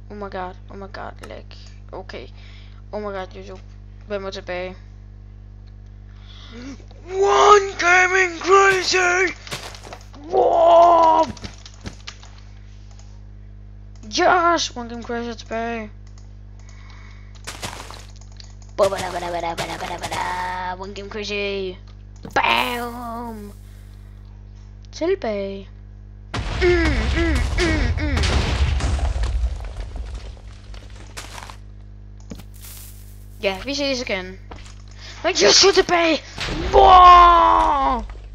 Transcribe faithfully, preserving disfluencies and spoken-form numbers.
Oh my god, oh my god, lag. Okay. Oh my god, YouTube. Hvem er tilbage? one gaming crazy! Wow! Yes! one gaming crazy er tilbage. one gaming crazy! Bam! Tilbage. Mm, mm, mm, mm. Ja, vi ses igen. Men jeg er så tilbage! Wow!